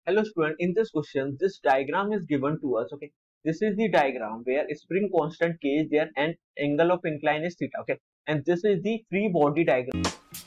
Hello student, in this question, this diagram is given to us, okay. This is the diagram where spring constant K is there and angle of incline is theta, okay. And this is the free body diagram.